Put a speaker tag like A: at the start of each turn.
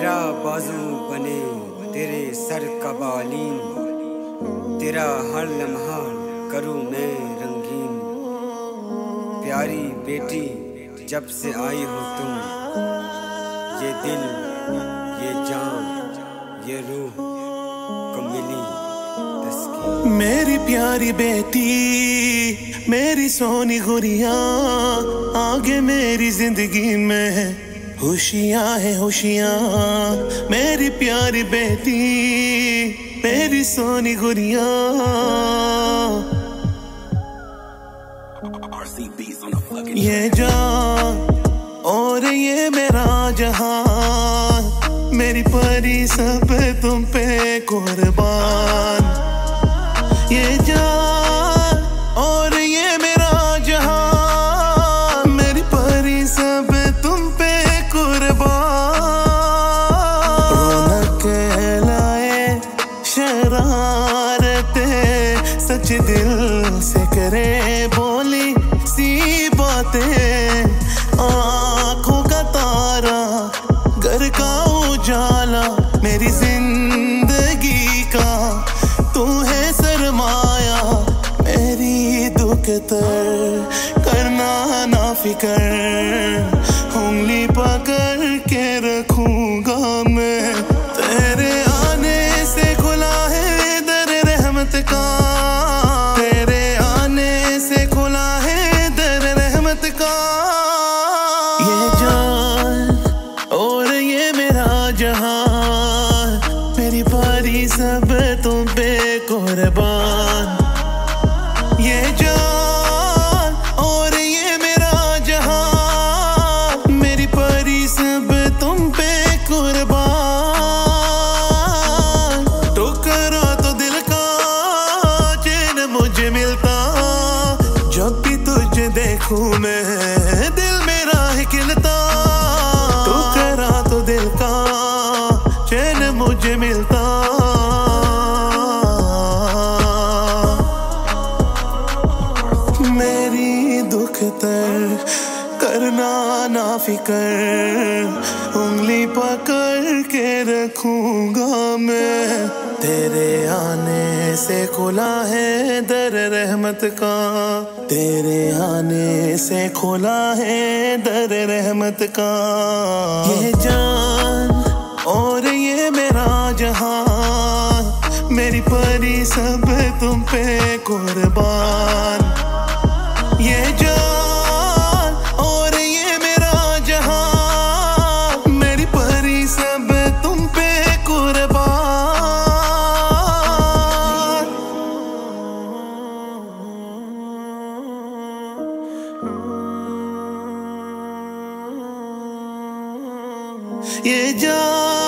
A: मेरा बाजू बने तेरे सर का बालीन, तेरा हर लम्हा करूँ मैं रंगीन। प्यारी बेटी जब से आई हो तुम, ये दिल ये जान ये रूह को मिली तस्कीन।
B: मेरी प्यारी बेटी मेरी सोनी गुड़िया, आगे मेरी जिंदगी में खुशियाँ है खुशियाँ। मेरी प्यारी बेटी मेरी सोनी गुड़िया। ये जान और ये मेरा जहान, मेरी परी सब तुम पे कुर्बान। ये जान और ये मेरा जहान, मेरी परी सब तुम पे कुर्बान। रौनक लाए शरारते सच दिल से करे बोली सी बातें। आँखों का तारा घर का उजाला, मेरी जिंदगी का तू है सरमाया। मेरी दुख तर करना ना फिकर, उंगली पकड़ के रखूंगा मैं। तेरे आने से खुला है दर रहमत का, तेरे आने से खुला है दर रहमत का। ये जान और ये मेरा जहान, मेरी पारी सब तुम पे कुर्बान। ये जान और ये मेरा जहान, मेरी परी सब तुम पे कुर्बान। टुकड़ा तो दिल का चैन मुझे मिलता, जब भी तुझे देखूं मैं दिल मेरा है खिलता। टुकड़ा तो दिल का चैन मुझे मिलता। मेरी दुख तर करना ना फिकर, उंगली पकड़ के रखूंगा मैं। तेरे आने से खुला है दर रहमत का, तेरे आने से खुला है दर रहमत का। ये जान और ये मेरा जहान, मेरी परी सब तुम पे कुर्बान। ये जान और ये मेरा जहान, मेरी परी सब तुम पे कुर्बान। ये जान